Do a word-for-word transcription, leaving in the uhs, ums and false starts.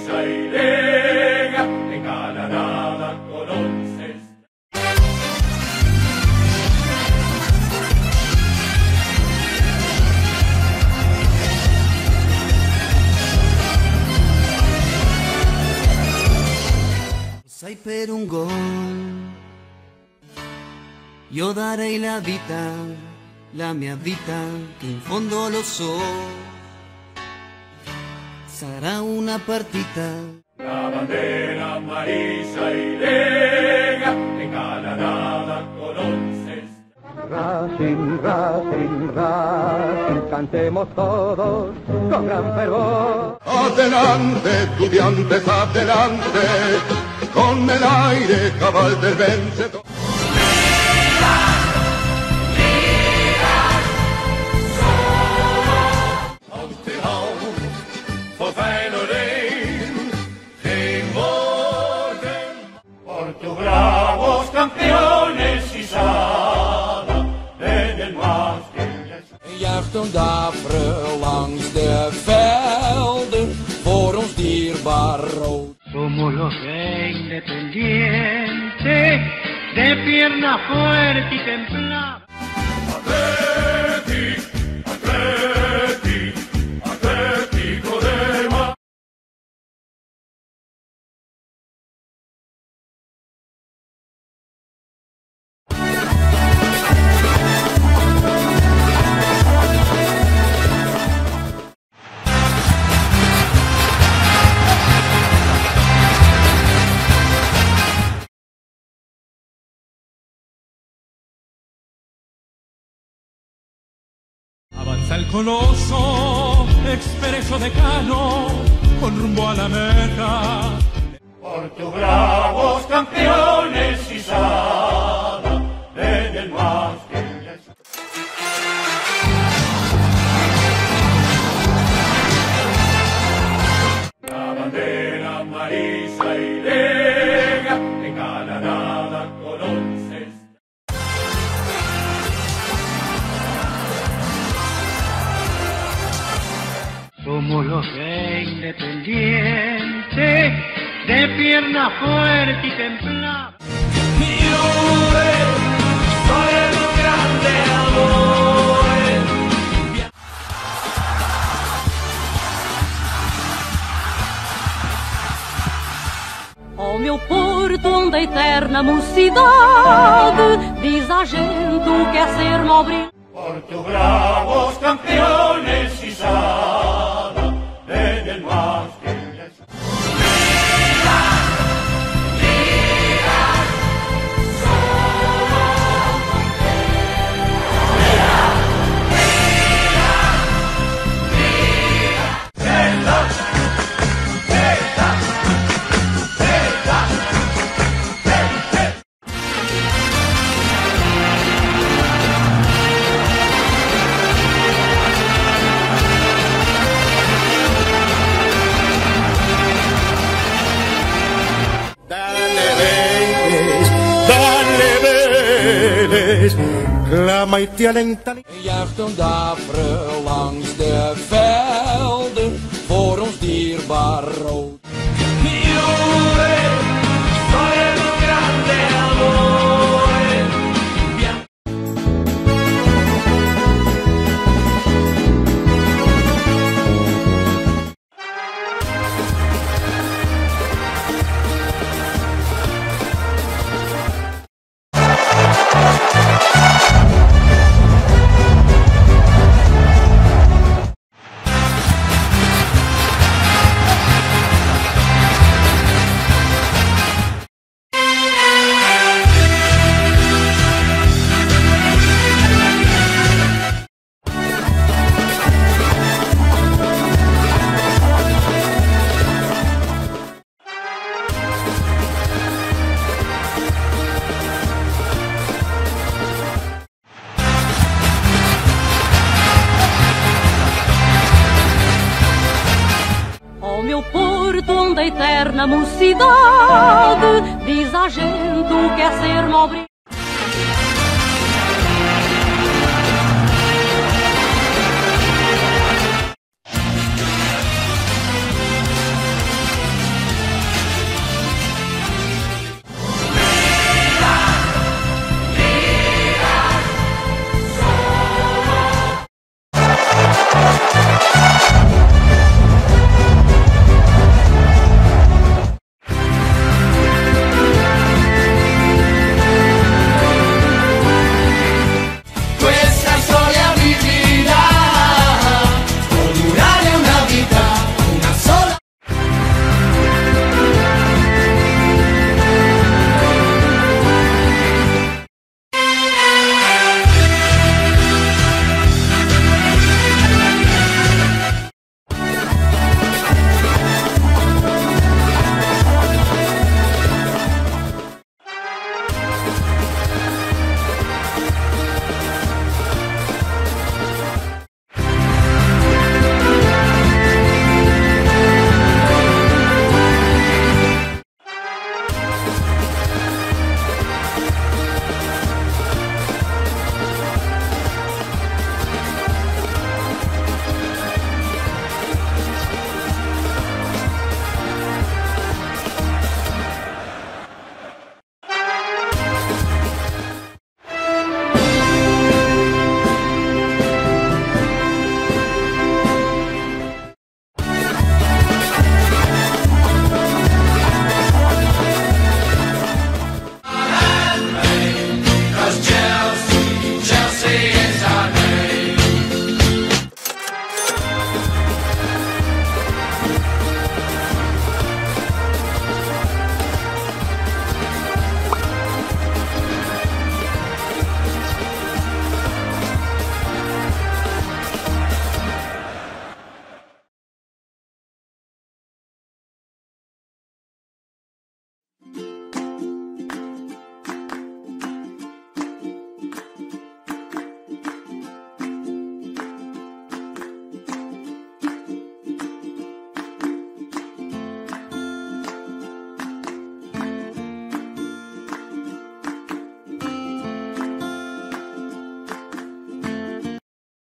marisa y lega, en cada nada conoces. Sai per un gol, io darei la vita, la mia vita, che in fondo lo so, sarà una partita. La bandera marisa y lega, en cada nada conoces. Racing, Racing, Racing, cantemos todos con gran fervor. Adelante, estudiantes, adelante, con el aire cabal del vencedor. För Feyenoord één, geen woorden. Porto Bravos campeones y Sada en el más que Juicht een davre langs de velden voor ons dierbaar rood. Somos los de Independiente, de pierna fuerte y templada. Atleti, Atleti, Atlético de Madrid. Avanza el coloso, expreso decano, con rumbo a la meta. Porto Bravos campeones y Sada en el más que la bandera marisa y lega, en cada nada conoces. Somos los de Independiente, de pierna fuerte y templada. Ó meu Porto, onde a eterna mocidade diz à gente o que é ser nobre. Porto Bravos campeones y Sada en el más que Clama y te alenta. Juicht een davre langs de velden voor ons dierbaar rood. Meu Porto, onde a eterna mocidade diz à gente o que é ser nobre.